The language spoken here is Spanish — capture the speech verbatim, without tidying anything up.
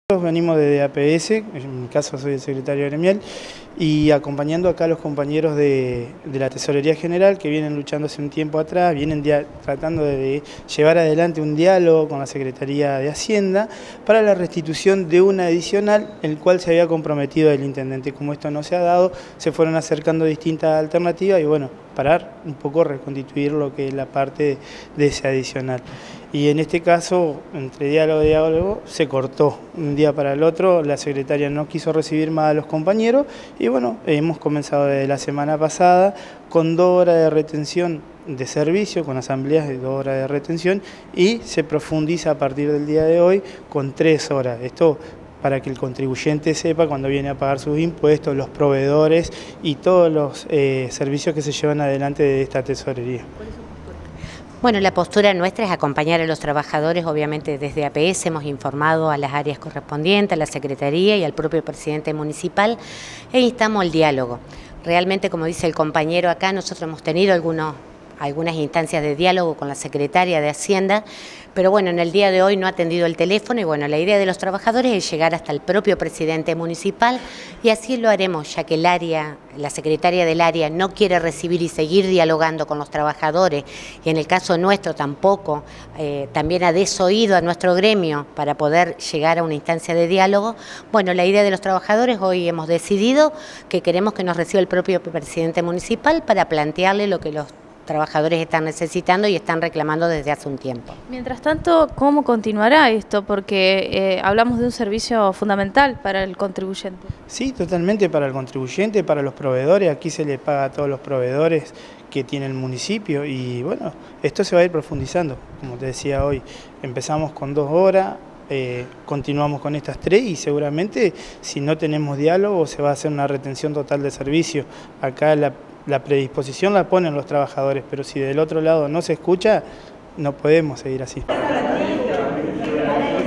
Venimos desde A P S, en mi caso soy el secretario gremial, y acompañando acá a los compañeros de, de la Tesorería General que vienen luchando hace un tiempo atrás, vienen dia, tratando de, de llevar adelante un diálogo con la Secretaría de Hacienda para la restitución de una adicional, el cual se había comprometido el intendente. Como esto no se ha dado, se fueron acercando distintas alternativas y bueno, parar un poco, reconstituir lo que es la parte de, de ese adicional. Y en este caso, entre diálogo y diálogo, se cortó un día para el otro, la secretaria no quiso recibir más a los compañeros y bueno, hemos comenzado desde la semana pasada con dos horas de retención de servicio, con asambleas de dos horas de retención y se profundiza a partir del día de hoy con tres horas. Esto para que el contribuyente sepa cuando viene a pagar sus impuestos, los proveedores y todos los eh, servicios que se llevan adelante de esta tesorería. Bueno, la postura nuestra es acompañar a los trabajadores, obviamente desde A P S hemos informado a las áreas correspondientes, a la Secretaría y al propio presidente municipal e instamos al diálogo. Realmente, como dice el compañero acá, nosotros hemos tenido algunos, algunas instancias de diálogo con la Secretaria de Hacienda, pero bueno, en el día de hoy no ha atendido el teléfono y bueno, la idea de los trabajadores es llegar hasta el propio presidente municipal y así lo haremos, ya que el área, la secretaria del área no quiere recibir y seguir dialogando con los trabajadores y en el caso nuestro tampoco, eh, también ha desoído a nuestro gremio para poder llegar a una instancia de diálogo. Bueno, la idea de los trabajadores hoy hemos decidido que queremos que nos reciba el propio presidente municipal para plantearle lo que los trabajadores están necesitando y están reclamando desde hace un tiempo. Mientras tanto, ¿cómo continuará esto? Porque eh, hablamos de un servicio fundamental para el contribuyente. Sí, totalmente para el contribuyente, para los proveedores. Aquí se le paga a todos los proveedores que tiene el municipio y bueno, esto se va a ir profundizando. Como te decía hoy, empezamos con dos horas, eh, continuamos con estas tres y seguramente si no tenemos diálogo se va a hacer una retención total de servicio. Acá la La predisposición la ponen los trabajadores, pero si del otro lado no se escucha, no podemos seguir así.